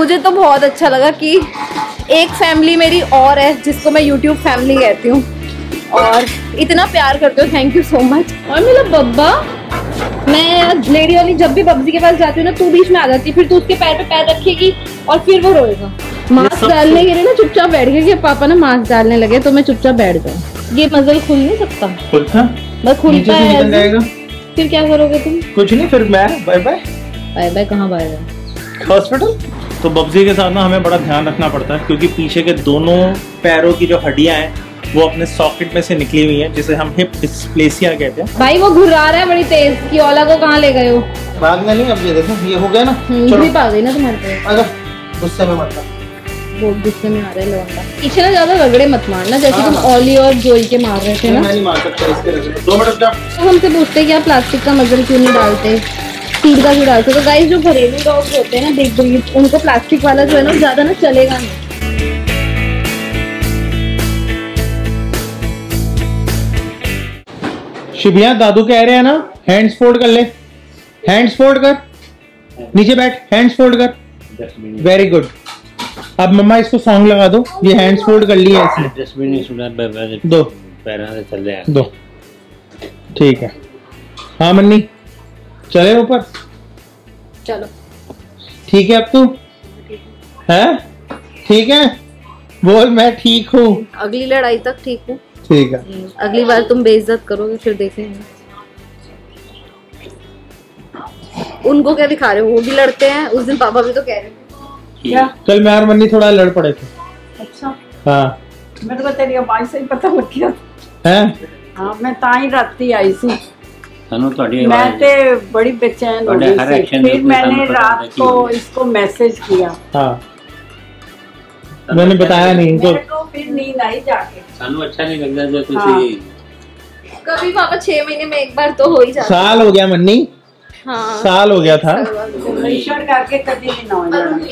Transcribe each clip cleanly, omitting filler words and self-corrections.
मुझे तो बहुत अच्छा लगा कि एक फैमिली मेरी और है जिसको मैं YouTube फैमिली कहती हूँ और इतना प्यार करते हो। Thank you so much. और मेरा बब्बा, मैं लेडी वाली जब भी बब्जी के पास जाती हूँ ना, तू बीच में आ जाती है, फिर तू उसके पैर पे पैर रखेगी और फिर वो रोएगा। मास्क डालने के लिए ना चुपचाप बैठ गया कि पापा ना मास्क डालने लगे तो मैं चुपचाप बैठ जाऊँ। ये मजल खुल नहीं सकता, खुलता बस खुलता है। फिर क्या करोगे तुम? कुछ नहीं, फिर मैं बाय बाय। बाय बाय कहाँ बाय बाय? हॉस्पिटल। तो बब्जी के साथ ना हमें बड़ा ध्यान रखना पड़ता है क्योंकि पीछे के दोनों पैरों की जो हड्डियां हैं वो अपने सॉकेट में से निकली हुई है, जिसे हम हिप डिस्प्लेसिया कहते हैं। भाई वो घुरा रहा है बड़ी तेज की। ओला को कहाँ ले गए हो? भागना नहीं, अब ये देखो ये हो गया ना। चलो आ गई ना तुम्हारे पे। अगर गुस्से में मत लग, वो गुस्से में आ रहा है लौंडा। पीछे ना ज्यादा रगड़े मत मारना, जैसे तुम ओली और जोई के मार रहे थे ना। मैं नहीं मार सकता इसके रगड़े। 2 मिनट जा। तो हमसे पूछते कि आप प्लास्टिक का मजल क्यों नहीं डालते, स्टील का क्यों डालते? तो गाइस जो घरेलू डॉग्स होते हैं ना, बिग ब्रीड, उनको प्लास्टिक वाला जो है ना ज्यादा ना चलेगा नहीं। शिबिया दादू कह रहे हैं ना, हैंड्स फोल्ड कर ले। हैंड्स फोल्ड कर, नीचे बैठ, हैंड्स फोल्ड कर। Very good. अब मम्मा इसको सॉन्ग लगा दो। ये हैंड्स फोल्ड कर लिया इसने। जसमीन ने सुना दो पैरों से चल रहे दो। ठीक है। हाँ मन्नी चले ऊपर। चलो ठीक है। अब तू है ठीक है? बोल मैं ठीक हूँ। अगली लड़ाई तक ठीक हूँ। ठीक है। अगली बार तुम बेइज्जत करोगे फिर देखेंगे। उनको क्या दिखा रहे हो? वो भी लड़ते हैं। उस दिन पापा भी तो कह रहे थे। क्या? कल मैं और मन्नी थोड़ा लड़ पड़े थे। अच्छा। हाँ मेरे को तेरी आवाज से ही पता लग गया है। हाँ मैं ताई राती आई सी। मैं ते बड़ी बेचैन हो गई थी। फिर मैंने रात को इसको मैसेज किया। हाँ मैंने बताया नहीं इनको। फिर नींद आई जाके। सानू अच्छा नहीं लगता जो तुसी। हाँ। कभी पापा 6 महीने में एक बार तो हो ही जाता। साल हो गया मन्नी। हाँ। साल हो गया था। ईश्वर करके कभी नहीं ना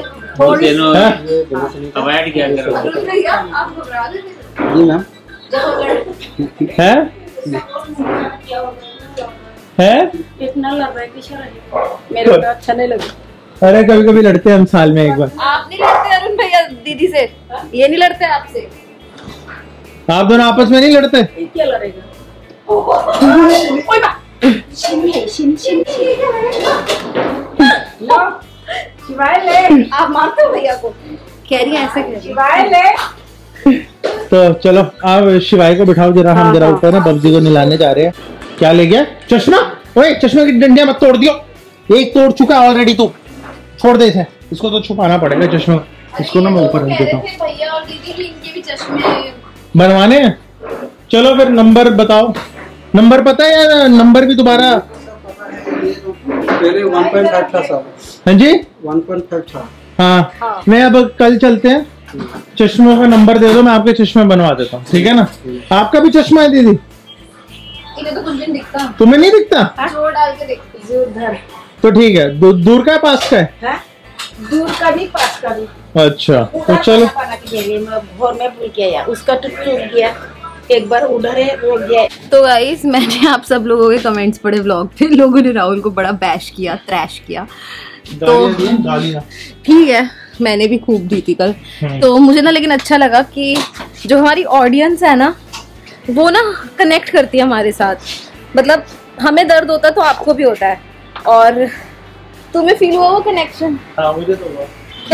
अवॉइड किया करो। आप घबरा रहे थे? जी मैम। है इतना लग रहा है कि मेरे को अच्छा नहीं लगा। अरे कभी कभी लड़ते हैं हम साल में एक बार। आप नहीं लड़ते अरुण भैया दीदी से? ये नहीं लड़ते आपसे? आप दोनों आपस में नहीं लड़ते? क्या लड़ेगा? शिवाय ले। आप मारते हो भैया को? कह रही है ऐसे कह रही। शिवाय ले। तो चलो आप शिवाय को बिठाओ जरा। हम जरा ऊपर ना बब्जी को निलाने जा रहे हैं। क्या ले गया? चश्मा। ओए चश्मे की डंडियां मत तोड़ दियो। एक तोड़ चुका ऑलरेडी। तू छोड़ दे इसे। इसको तो छुपाना पड़ेगा चश्मा। इसको ना मैं ऊपर रख देता हूँ। भैया और दीदी भी इनके भी चश्मे बनवाने हैं। चलो फिर नंबर बताओ। नंबर पता है या नंबर भी दोबारा? पहले 1.5 था सर। हाँ जी 1.5 था। हाँ मैं अब कल चलते हैं। चश्मों का नंबर दे दो, मैं आपके चश्मे बनवा देता हूँ। ठीक है ना? आपका भी चश्मा है दीदी? इन्हें तो कुछ भी नहीं दिखता। तुम्हें नहीं दिखता? जोर डाल के देखती हूँ उधर। तो ठीक है। दूर का है पास का है? दूर का भी पास का भी। अच्छा तो चलो। भोर में भूल गया, उसका तो टूट गया। एक बार उधर है हो गया। तो गाइस मैंने आप सब लोगों के कमेंट्स पढ़े व्लॉग पे। लोगों ने राहुल को बड़ा बैश किया, ट्रैश किया। तो ठीक है, मैंने भी खूब दी थी कल। तो मुझे ना लेकिन अच्छा लगा कि जो हमारी ऑडियंस है ना वो ना कनेक्ट करती है हमारे साथ। मतलब हमें दर्द होता है तो आपको भी होता है और तुम्हें फील हुआ वो कनेक्शन? हाँ मुझे तो हुआ।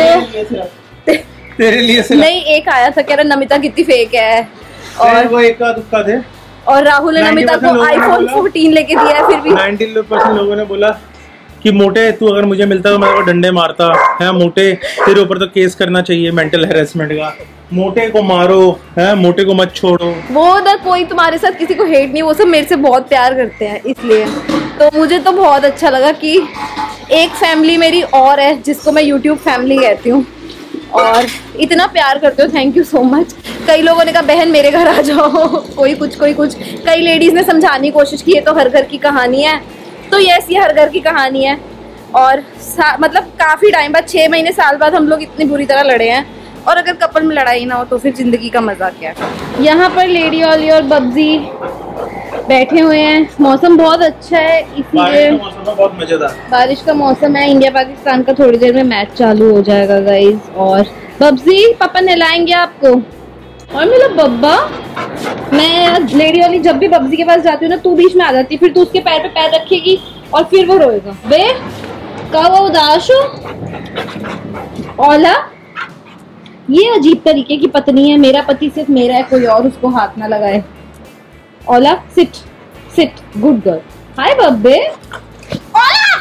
तेरे लिए से नहीं। एक आया था कह रहा नमिता कितनी फेक है और वो एक दुक्का थे। और राहुल ने नमिता को आईफोन 14 लेके दिया है। फिर भी 90% लोगों ने बोला कि मोटे तू अगर मुझे मिलता तो मैं को डंडे मारता है। मोटे तेरे ऊपर तो केस करना चाहिए मेंटल हैरेसमेंट का। मोटे को मारो है, मोटे को मत छोड़ो। वो ना कोई तुम्हारे साथ किसी को हेट नहीं, वो सब मेरे से बहुत प्यार करते हैं इसलिए। तो मुझे तो बहुत अच्छा लगा कि एक फैमिली मेरी और है जिसको मैं YouTube फैमिली कहती हूँ और इतना प्यार करते हो। Thank you so much. कई लोगों ने कहा बहन मेरे घर आ जाओ। कोई कुछ। कई लेडीज ने समझाने की कोशिश की है तो हर घर की कहानी है। तो यस ये हर घर की कहानी है और मतलब काफ़ी टाइम बाद 6 महीने साल बाद हम लोग इतनी बुरी तरह लड़े हैं। और अगर कपल में लड़ाई ना हो तो फिर जिंदगी का मजा क्या है। यहाँ पर लेडी ऑली और बब्जी बैठे हुए हैं, मौसम बहुत अच्छा है इसलिए मौसम में बहुत मजेदार। बारिश का मौसम है। इंडिया पाकिस्तान का थोड़ी देर में मैच चालू हो जाएगा गाइस। और बब्जी पापा नहलाएंगे आपको। और मेरा बब्बा, मैं लेडी वाली जब भी बब्जी के पास जाती हूँ ना, तू बीच में आ जाती, फिर तू उसके पैर पे पैर रखेगी और फिर वो रोएगा। बे कब वो उदास हो? ओला, ये अजीब तरीके की पत्नी है। मेरा पति सिर्फ मेरा है, कोई और उसको हाथ ना लगाए। Ola sit sit, good girl. Hi बब्बे। ओला,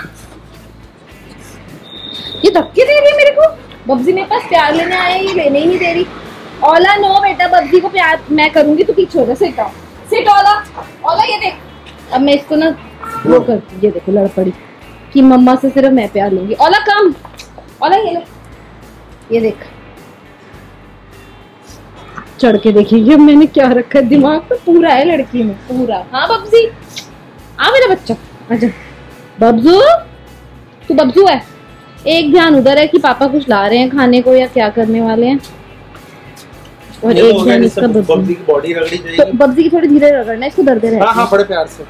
ये धक्के दे रही है मेरे को। बब्जी मेरे पास प्यार लेने आए, ये लेने ही नहीं दे रही। ओला नो बेटा, बब्जी को प्यार मैं करूंगी तो पीछे हो जा। सिट आओ, सिट ओला। ओला ये देख, अब मैं इसको ना वो करती, ये देखो लड़ पड़ी कि मम्मा से सिर्फ मैं प्यार लूंगी। ओला कम, ओला ये ले, ये देख चढ़ के देखिए अब मैंने क्या रखा है। दिमाग तो पूरा है लड़की में, पूरा। हाँ बब्जी, आ मेरा बच्चा, अच्छा बब्जू, तू बब्जू है। एक ध्यान उधर है कि पापा कुछ ला रहे हैं खाने को या क्या करने वाले हैं, और एक ध्यान इसका बब्जी की बॉडी रगड़ी जाएगी। तो बब्जी की थोड़ी धीरे रगड़ना, इसको दर्द है। हाँ बड़े प्यार से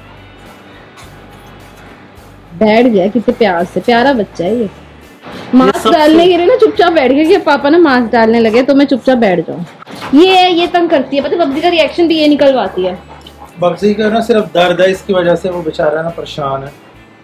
बैठ गया, कितने प्यार से, प्यारा बच्चा है ये। मास्क डालने के लिए ना चुपचाप बैठ गया कि पापा ना मास्क डालने लगे तो मैं चुपचाप बैठ जाऊं। ये तंग करती है, पता बब्जी का रिएक्शन भी ये निकलवाती है। बब्जी का ना सिर्फ दर्द है, इसकी वजह से वो बेचारा ना परेशान है।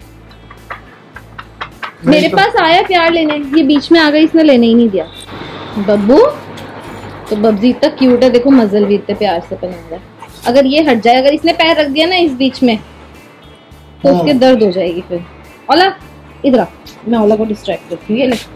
मेरे पास आया प्यार लेने, ये बीच में आ गई, इसने लेने ही नहीं दिया। बब्बू तो बब्जी इतना क्यूट है, देखो मजल भी इतने प्यार से पहना है। अगर ये हट जाए, अगर इसने पैर रख दिया ना इस बीच में तो उसके दर्द हो जाएगी फिर। ओला इधर आ, मैं ओला को डिस्ट्रैक्ट करती हूँ। ये ले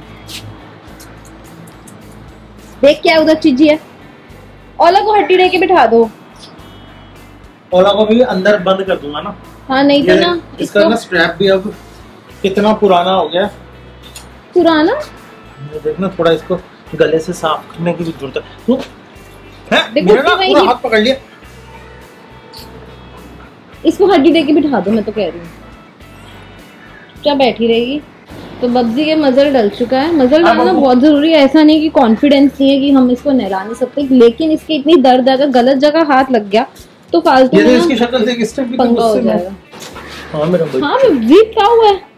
देख क्या उधर चीजी है। ओला को हड्डी दे के बिठा दो। ओला को भी अंदर बंद कर दूंगा ना। हाँ नहीं तो ना इसका ना स्ट्रैप भी अब कितना पुराना हो गया। पुराना देखना, थोड़ा इसको गले से साफ करने की भी जरूरत है। देखो मेरा पूरा हाथ पकड़ लिया। इसको हड्डी दे के बिठा दो, मैं तो कह रही हूँ क्या बैठी रहेगी। तो बब्जी के मजल डल चुका है। मजल डालना बहुत जरूरी है, ऐसा नहीं कि कॉन्फिडेंस नहीं है कि हम इसको नहला नहीं सकते, लेकिन इसकी इतनी दर्द है, अगर गलत जगह हाथ लग गया तो फालतू में इसकी शक्ल देख, इस टाइप की पंगा हो जाएगा। हाँ मेरा बच्चा, हाँ बब्जी क्या हुआ है,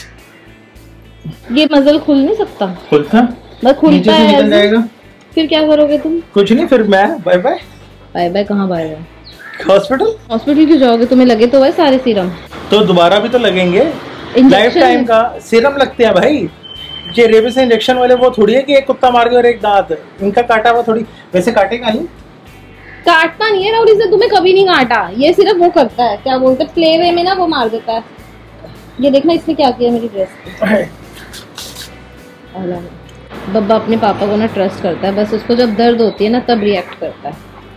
ये मजल खुल नहीं सकता। खुलता बस खुलता है, फिर क्या करोगे तुम? कुछ नहीं, फिर मैं बाय बाय। बाय बाय कहाँ बाय बाय? हॉस्पिटल। हॉस्पिटल क्यों जाओगे? तुम्हें लगे तो है सारे सीरम, तो दोबारा भी तो लगेंगे। लाइफ टाइम का सीरम लगते हैं भाई। ये रेबीज इंजेक्शन वाले वो थोड़ी है कि एक कुत्ता मार गया और एक दांत, इनका काटा हुआ थोड़ी, वैसे काटेगा नहीं। काटता नहीं है राहुल, इसने तुम्हें कभी नहीं काटा। ये सिर्फ वो करता है, क्या बोलते हैं, प्ले वे में ना वो मार देता है। ये देखना इसने क्या किया मेरी ड्रेस पे। बब्बा अपने पापा को ना ट्रस्ट करता है, बस उसको जब दर्द होती है ना तब रिएक्ट करता है।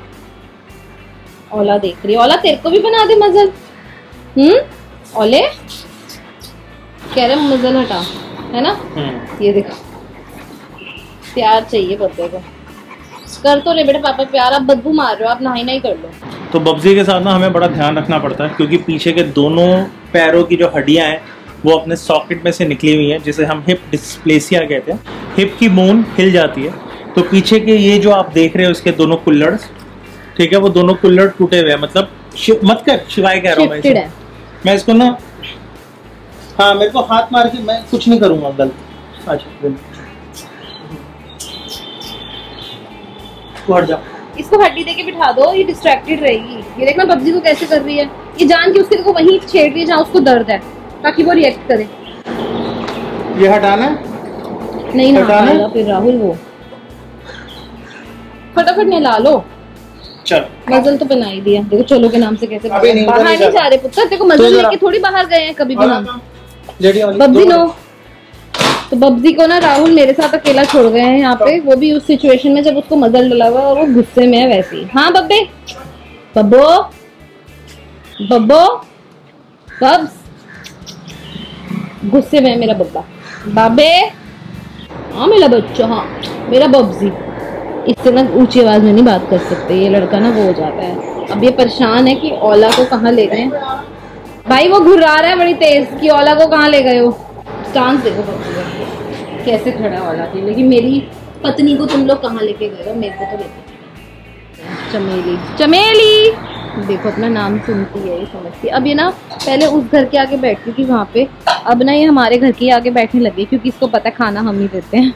ओला देख रही है, ओला तेरे को भी बना दे मजल। ओले कह रहे मजल हटा, है ना। ये देखो प्यार चाहिए बब्बे को। कर तो ले बेटा पापा प्यार, आप बदबू मार रहे हो, आप नहाई नहीं कर लो। तो बब्जी के साथ ना हमें बड़ा ध्यान रखना पड़ता है, क्योंकि पीछे के दोनों पैरों की जो हड्डियां हैं वो अपने सॉकेट में से निकली हुई हैं, जिसे हम हिप डिस्प्लेसिया कहते हैं। हिप की बोन हिल जाती है, तो पीछे के ये जो आप देख रहे हो इसके दोनों कुल्लड़, ठीक है, वो दोनों कुल्लड़ टूटे हुए हैं। मतलब मत कर, शिवाय कह रहा हूँ मैं इसको ना। हाँ मेरे को हाथ मार के मैं कुछ नहीं करूंगा गलत। अच्छा हट जा, इसको हड्डी देके बिठा दो, ये डिस्ट्रैक्टेड रहेगी। ये देखना बब्जी को कैसे कर रही है, ये जान के उसके को वहीं छेड़ रही है जहाँ उसको दर्द है, ताकि वो रिएक्ट करे। ये हटाना नहीं ना फिर राहुल, वो फटाफट नहला लो। चल मजल तो बना ही दिया, देखो चलो के नाम से कैसे बाहर नहीं जा रहे पुत्र। देखो मजल तो लेके थोड़ी बाहर गए हैं कभी भी हम। बब्जी नो, तो बब्जी को ना राहुल मेरे साथ अकेला छोड़ गए हैं यहाँ पे, वो भी उस सिचुएशन में जब उसको मजल डला हुआ और वो गुस्से में है वैसे ही। हाँ बब्बे, बब्बो बब्बो बब्स, गुस्से में है मेरा बब्बा। बाबे हाँ मेरा बच्चा, हाँ मेरा बब्जी। इससे ना ऊंची आवाज में नहीं बात कर सकते, ये लड़का ना वो हो जाता है। अब ये परेशान है कि ओला को कहाँ ले गए भाई, वो घुरा रहा है बड़ी तेज कि ओला को कहाँ ले गए हो। चांस देखो कैसे खड़ा है ओला की, लेकिन मेरी पत्नी को तुम लोग कहाँ लेके गए हो, मेरे को तो लेके। चमेली चमेली देखो अपना नाम सुनती है, ये समझती है। अब ये ना पहले उस घर के आगे बैठती थी वहाँ पे, अब ना ये हमारे घर के आगे बैठने लगी क्योंकि इसको पता है खाना हम ही देते हैं।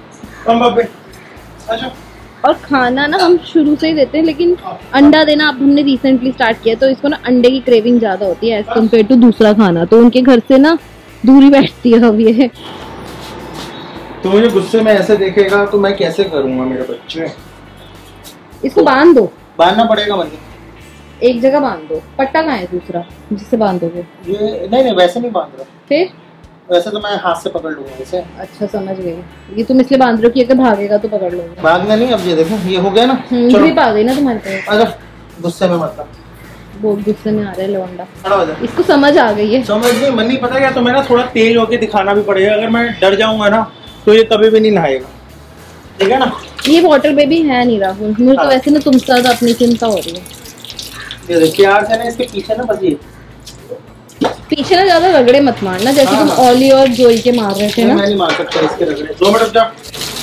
और खाना ना हम शुरू से ही देते हैं, लेकिन अंडा देना अब हमने रिसेंटली स्टार्ट किया, तो इसको ना अंडे की क्रेविंग ज्यादा होती है एज कम्पेयर टू दूसरा खाना, तो उनके घर से ना दूरी बैठती है अब ये। तो मुझे गुस्से में ऐसे देखेगा तो मैं कैसे करूँगा मेरे बच्चे? इसको बांध दो, बांधना पड़ेगा मुझे। एक जगह बांध दो। पट्टा कहाँ है दूसरा जिससे बांधोगे? ये नहीं वैसे नहीं बांध रहा, फिर वैसे तो मैं हाथ से पकड़ लूंगा इसे। अच्छा समझ गई, ये तुम इसलिए बांध रहे हो कि अगर भागेगा तो पकड़ लोगे। भागना नहीं, अब ये देखो ये हो गया ना। ग्रिप आ गई ना तुम्हारे पास। अगर गुस्से में मतलब बहुत गुस्से में आ रहा है लौंडा, खड़ा हो जा। इसको समझ आ गई है। समझ नहीं, मन नहीं पता क्या, तो मैं ना थोड़ा तेज होके दिखाना भी पड़ेगा। अगर मैं डर जाऊंगा ना तो ये कभी भी नहीं नहाएगा, ठीक है ना? ये वाटर बेबी है नहीं राहुल, मुझे तो वैसे ना तुमसे ज्यादा अपनी चिंता हो रही है। ये देखिए प्यार से ना इसके पीछे ना बस ये पीछे ना ज्यादा रगड़े मत मारना, जैसे तुम ओली और जोई के मार रहे थे ना। मैं नहीं मार सकता इसके रगड़े। 2 मिनट जा।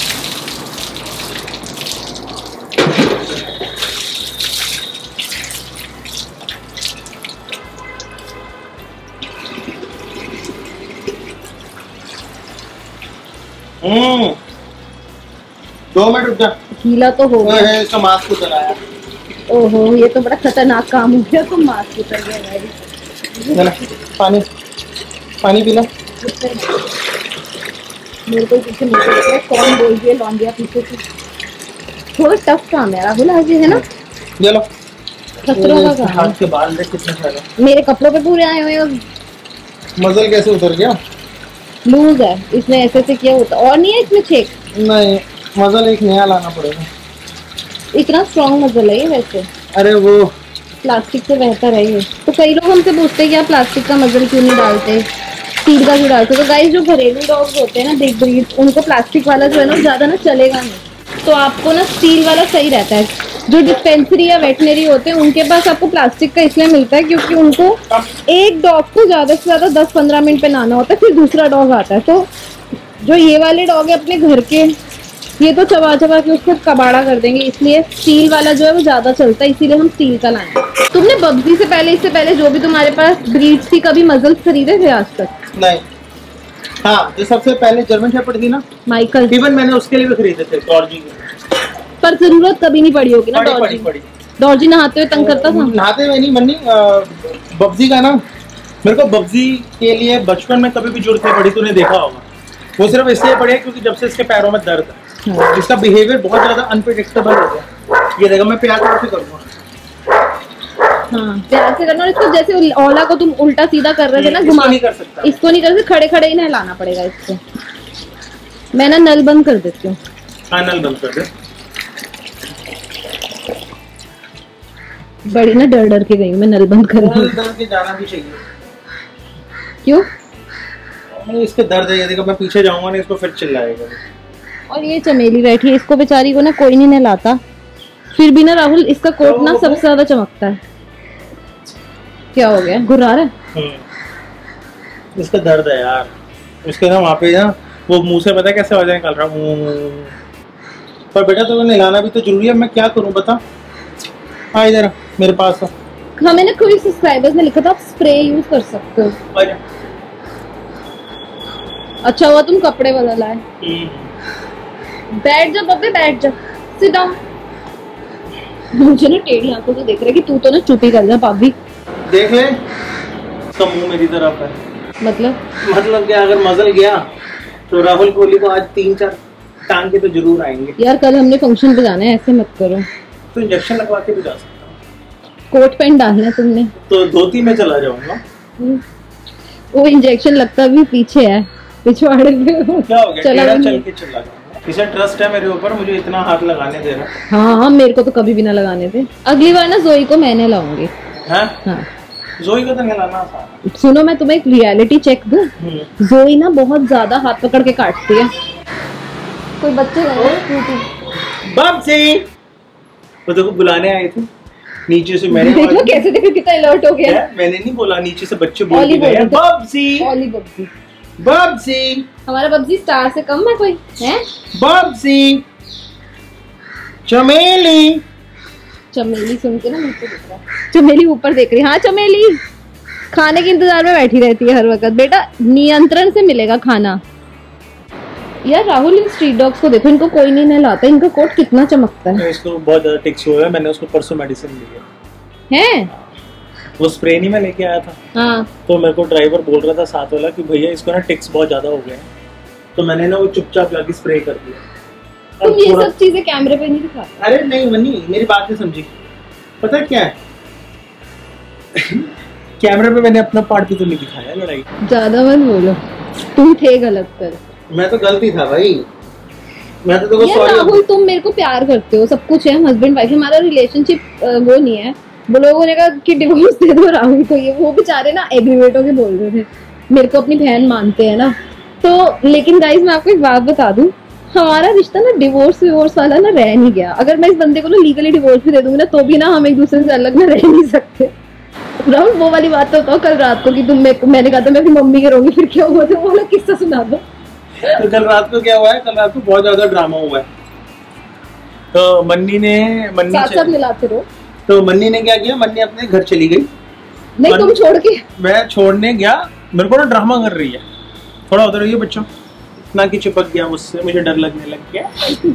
हम्म 2 मिनट रुक जा। गीला तो हो गया। इसका मास्क उतर आया। ओहो ये तो बड़ा खतरनाक काम हो गया, तो मास्क उतर गया मेरी। पानी पानी पी लो। मेरे को पीछे मुझे कौन बोल दिया लौंडिया पीछे से। थोड़ा टफ काम है राहुल आज, है ना? ये लो। खतरों का काम। हाथ के बाल देख कितने सारे। मेरे कपड़ों पे पूरे आए हुए हैं। मजल कैसे उतर गया? लूज है, इसने ऐसे से किया होता। और नहीं है इसमें छेक? नहीं, मजल एक नया लाना पड़ेगा। इतना स्ट्रॉन्ग मजल है ये वैसे। अरे वो प्लास्टिक से बेहतर है ये। तो कई लोग हमसे पूछते हैं कि आप प्लास्टिक का मजल क्यों नहीं डालते, स्टील का क्यों डालते? तो गाइस जो घरेलू डॉग्स होते हैं ना बिग ब्रीड, उनको प्लास्टिक वाला जो है ना ज्यादा ना चलेगा नहीं, तो आपको ना स्टील वाला सही रहता है। जो डिस्पेंसरी या वेटनरी होते हैं उनके पास आपको प्लास्टिक का इसलिए मिलता है क्योंकि उनको एक डॉग को ज्यादा से ज्यादा 10-15 मिनट पे नहाना होता है, फिर दूसरा डॉग आता है। तो जो ये वाले डॉग है अपने घर के, ये तो चबा चबा के उसको कबाड़ा कर देंगे, इसलिए स्टील वाला जो है वो ज्यादा चलता है, इसीलिए हम स्टील का लाए। तुमने बब्जी से पहले, इससे पहले जो भी तुम्हारे पास ब्रीड्स थी, कभी मजल खरीदे थे आज तक? नहीं। हाँ, जो सबसे पहले जर्मन शेपर्ड थी ना माइकल, इवन मैंने उसके लिए भी खरीदे थे, डॉर्जी के। पर जरूरत कभी नहीं पड़ी होगी ना डॉर्जी? डॉर्जी नहाते हुए तंग करता था? नहाते हुए नहीं मन्नी, बब्जी का ना मेरे को बब्जी के लिए बचपन में कभी भी जरूरत नहीं पड़ी, तूने देखा होगा। वो सिर्फ इसलिए पड़ी है क्योंकि जब से इसके पैरों में दर्द है, इसका बिहेवियर बहुत ज्यादा अनप्रेडिक्टेबल हो गया। ये देखो मैं प्यार से करूँगा। हाँ प्यार से करना। और इसको जैसे ओला को तुम उल्टा सीधा कर रहे थे ना, घुमा नहीं कर सकता, इसको नहीं कर सकते, खड़े खड़े ही नहलाना पड़ेगा इसको। मैं ना नल बंद कर देती हूँ। हाँ नल बंद कर दे। बड़ी ना डर डर के गई हूँ मैं, नल बंद कर नल बंद के जाना भी चाहिए। क्यों? इसके दर्द है, ये देखो मैं पीछे जाऊंगा ना इसको फिर चिल्लाएगा। और ये चमेली बैठी है, इसको बेचारी को ना कोई नहीं नहलाता, फिर भी ना राहुल इसका कोट ना सबसे ज्यादा चमकता है। क्या हो गया, घुरा रहा है? इसका दर्द है यार, उसके ना वहाँ पे ना वो मुंह से पता है कैसे आवाजें निकाल रहा हूँ। पर बेटा तो नहलाना भी तो जरूरी है, मैं क्या करूँ बता। हाँ इधर मेरे पास। हमें ना कोई सब्सक्राइबर्स ने लिखा था आप स्प्रे यूज कर सकते हो। अच्छा हुआ तुम कपड़े बदल लाए। बैठ जा बब्बे, बैठ जा, सिट डाउन। मुझे ना टेढ़ी आंखों से देख रहा है कि तू तो ना चुप ही कर जा भाभी। देख ले उसका मुंह मेरी तरफ है। मतलब क्या, अगर मजल गया तो राहुल कोहली को आज 3-4 टांगे तो जरूर आएंगे। यार कल हमने फंक्शन पे जाना है, ऐसे मत करो। तो इंजेक्शन लगवा के भी जा सकता हूँ। कोट पैंट डालना है तुमने तो धोती में चला जाऊंगा। वो इंजेक्शन लगता भी पीछे है, पिछवाड़े पे। क्या हो गया, चल के चला जाऊंगा। इसे ट्रस्ट है मेरे ऊपर, मुझे इतना हाथ लगाने दे रहा। हाँ मेरे को तो कभी भी ना लगाने दे। अगली बार ना जोई को मैंने लाऊंगी। हाँ जोई को तो नहीं लाना आसान। सुनो मैं तुम्हें एक रियलिटी चेक दूं। जोई ना बहुत ज्यादा हाथ पकड़ के काटती है। कोई बच्चे बब्जी वो देखो बुलाने आए थे नीचे से। मैंने देख लो कैसे, देखो कितना अलर्ट हो गया। मैंने नहीं बोला, नीचे से बच्चे बोल के गए बब्जी। ओली बब्जी, बब्जी हमारा बब्जी स्टार से कम है कोई है? बब्जी चमेली चमेली सुन के ना मुझे दिख रहा है। चमेली ऊपर देख रही है। हाँ चमेली खाने के इंतजार में बैठी रहती है हर वक्त। बेटा नियंत्रण से मिलेगा खाना। यार राहुल इन स्ट्रीट डॉग्स को देखो, इनको कोई नहीं नहलाता। इनका कोट कितना चमकता है। इसको बहुत ज्यादा टिक्स हुए हैं। मैंने उसको परसों मेडिसिन दी हैं? वो स्प्रे नहीं मैं लेके आया था। हाँ तो मेरे को ड्राइवर बोल रहा था साथ वाला कि भैया इसको ना टिक्स बहुत ज्यादा हो गए हैं, तो मैंने ना वो चुपचाप लाके स्प्रे कर दिया। तुम ये सब चीजें कैमरे पे नहीं दिखाते। अरे नहीं मनी, मेरी बात नहीं समझी। पता है क्या है कैमरे पे मैंने अपना पार्ट भी तो नहीं दिखाया लड़ाई। ज्यादा मत बोलो, तुम थे गलत पर। मैं तो गलती था भाई। मैं तो देखो यार सॉरी। राहुल तुम मेरे को प्यार करते हो, सब कुछ है, हस्बैंड वाइफ, हमारा रिलेशनशिप वो नहीं है। वो लोगों ने कहा कि डिवोर्स दे दो राहुल को। ये वो बेचारे ना एग्रीवेट होके बोल रहे थे। मेरे को अपनी बहन मानते हैं ना, तो लेकिन गाइस मैं आपको एक बात बता दूं, हमारा रिश्ता ना डिवोर्स वाला ना रह नहीं गया। अगर मैं इस बंदे को ना लीगली डिवोर्स भी दे दूंगी ना, तो भी ना हम एक दूसरे से अलग ना रह नहीं सकते। राहुल वो वाली बात तो कल रात को कि तुम मैंने कहा था मैं अपनी मम्मी के रहूंगी, फिर क्या हुआ था वो वाला किस्सा सुना दो। तो कल रात को क्या हुआ है? कल रात को बहुत ज्यादा ड्रामा हुआ है। तो मन्नी साथ मिलाते रहो। तो मन्नी ने क्या किया, मन्नी अपने घर चली गई। नहीं तुम छोड़ के। मैं छोड़ने गया, मेरे को ना ड्रामा कर रही है। थोड़ा उधर रहिए बच्चों, ना कि चिपक गया मुझसे, मुझे डर लगने लग गया।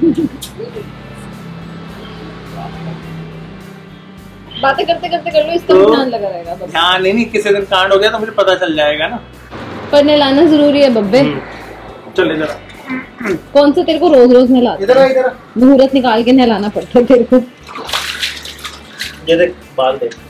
बातें करते करते कर लो, इसका तो ध्यान लगा रहेगा बस। ध्यान नहीं, किसी दिन कांड हो गया तो मुझे पता चल जाएगा ना। पर नहलाना जरूरी है बब्बे। चल इधर कौन सा तेरे को रोज रोज नहलाते? इधर मुहूर्त निकाल के नहलाना पड़ता है तेरे को। ये देख बाल देख।